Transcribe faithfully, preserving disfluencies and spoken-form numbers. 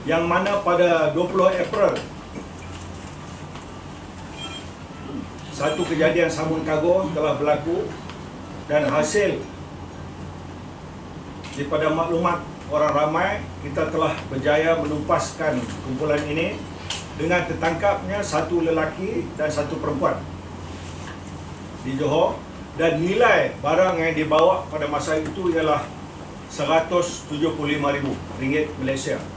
yang mana pada dua puluh April satu kejadian sambung kargo telah berlaku, dan hasil daripada maklumat orang ramai, kita telah berjaya menumpaskan kumpulan ini dengan tertangkapnya satu lelaki dan satu perempuan di Johor, dan nilai barang yang dibawa pada masa itu ialah seratus tujuh puluh lima ribu ringgit Malaysia.